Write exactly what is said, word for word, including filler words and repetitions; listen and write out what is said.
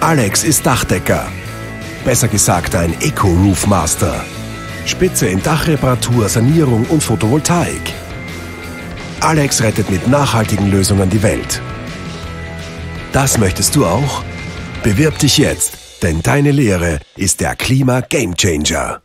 Alex ist Dachdecker. Besser gesagt ein Eco-Roof Master. Spitze in Dachreparatur, Sanierung und Photovoltaik. Alex rettet mit nachhaltigen Lösungen die Welt. Das möchtest du auch? Bewirb dich jetzt, denn deine Lehre ist der Klima-Gamechanger.